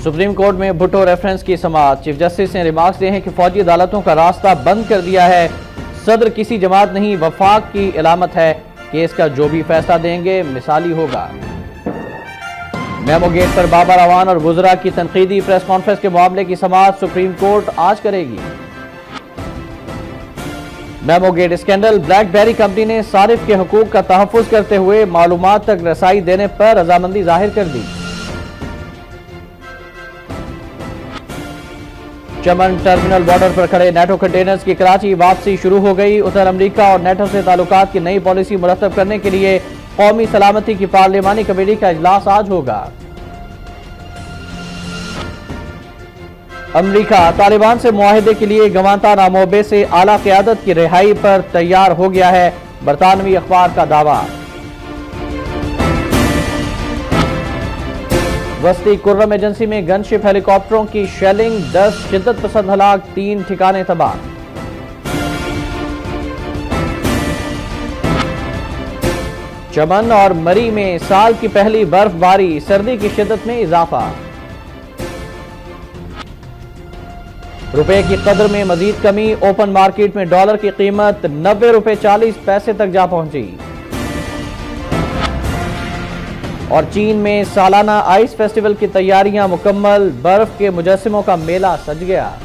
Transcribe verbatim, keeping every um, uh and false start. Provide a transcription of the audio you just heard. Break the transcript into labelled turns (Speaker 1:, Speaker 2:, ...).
Speaker 1: Supreme court में Bhutto reference की समाअत। चीफ जस्टिस ने रिमार्क्स दिए हैं कि फौजी अदालतों का रास्ता बंद कर दिया है। सदर किसी जमात नहीं, वफाक की इलामत है। केस का जो भी फैसला देंगे मिसाली होगा। मेमो गेट पर बाबर अवान और गुजरा की तनकीदी प्रेस कॉन्फ्रेंस के मामले की समाअत सुप्रीम कोर्ट आज करेगी। Memo gate scandal. BlackBerry company ने सारिफ के हुकूक का तहफ़्फ़ुज़ करते हुए मालूमात तक रसाई देने पर रजामंदी जाहिर कर दी। चमन टर्मिनल बॉर्डर पर खड़े नेटो कंटेनर्स की कराची वापसी शुरू हो गई। उधर अमेरिका और नेटो से ताल्लुकात की नई पॉलिसी मुरतब करने के लिए कौमी सलामती की पार्लिमानी कमेटी का इजलास आज होगा। अमेरिका तालिबान से मुआहदे के लिए गवांतानामो से आला क़यादत की रिहाई पर तैयार हो गया है, बरतानवी अखबार का दावा। वस्ती कुर्रम एजेंसी में गनशिप हेलीकॉप्टरों की शेलिंग, दस शिद्दत पसंद हलाक, तीन ठिकाने तबाह। चमन और मरी में साल की पहली बर्फबारी, सर्दी की शिद्दत में इजाफा। रुपए की कदर में मजीद कमी। ओपन मार्केट में डॉलर की कीमत नब्बे रुपए चालीस पैसे तक जा पहुंची। और चीन में सालाना आइस फेस्टिवल की तैयारियां मुकम्मल, बर्फ के मुजस्सिमों का मेला सज गया।